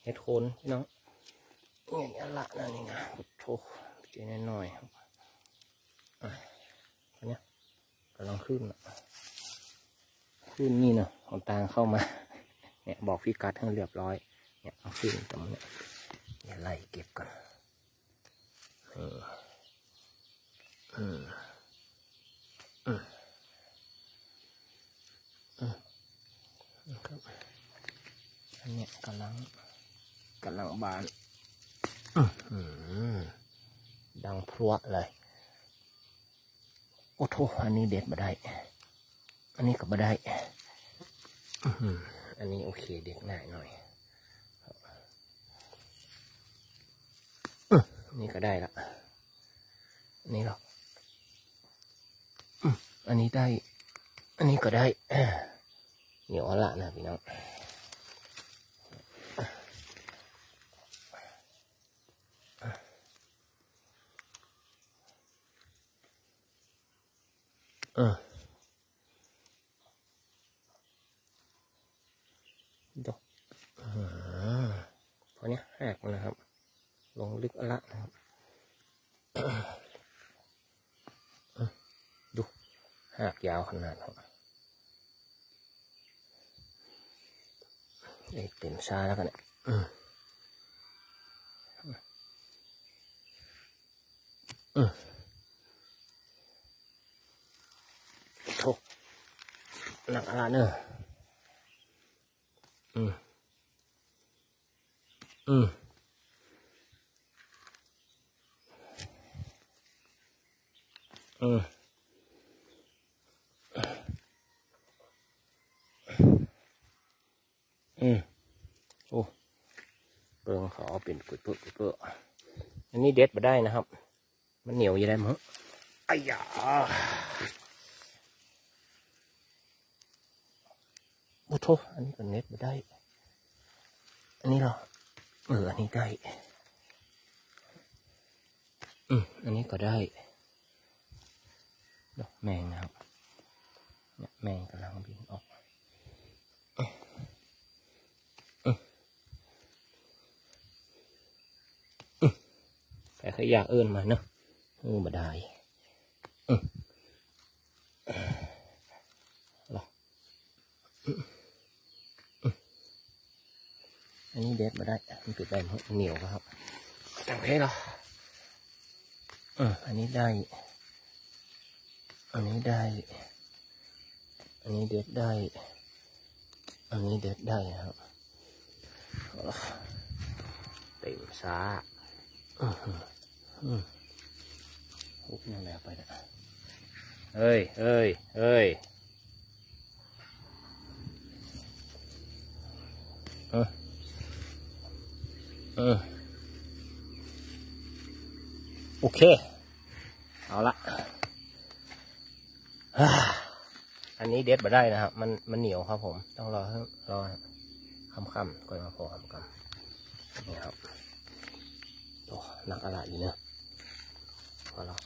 เห็ดโคนพี่น้องนี่อันละนั่นนี่นะโถเจนน้อยครับอันนี้กำลังขึ้นขึ้นนี่เนาะของตางเข้ามาเนี่ยบอกพี่กัดให้เรียบร้อยเนี่ยเอาขึ้นตรงนี้เนี่ยไล่เก็บกันครับอันนี้กำลังบานดังพรวดเลยโอ้โหอันนี้เด็ดมาได้อันนี้ก็มาได้อันนี้โอเคเด็ดง่ายหน่อยนี่ก็ได้ละอันนี้หรออันนี้ได้อันนี้ก็ได้เหนียวละนะพี่น้องดอกพอเนี้ยแหกนะครับ ลงลึกละนะครับดูหากยาวขนาดครับเต็มชาแล้วกันเนี่ยโถหนักอะไรเนอะโอ้เบิ่งเขาเอาเป็นกุดเปื้ออันนี้เด็ดมาได้นะครับมันเหนียวอยู่ได้มั้งไอ้ยาโอ้โถอันนี้ก็เน็ตมาได้อันนี้เหรออันนี้ได้อันนี้ก็ได้ดอกแมงนะครับเนี่ยแมงกำลังบินออกแต่ขยะมาเนาะมาได้อันนี้เด็ดมาได้มันปิดได้เหนียวครับจังเพลหรออันนี้ได้อันนี้ได้อันนี้เด็ดได้อันนี้เด็ดได้ครับเต็มซาหุบยังไงไปนะเฮ้ยโอเคเอาละอันนี้เด็ดมาได้นะครับมันเหนียวครับผมต้องรอค่ำๆก่อนมาพอค่ำนี่ครับโอ้หนักอะไรอยู่เนี่ยพอเรา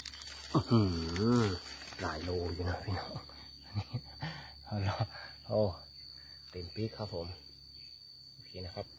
หลายโลอยู่นะพี่น้องเอาละโอ้เต็มปีกครับผมโอเคนะครับ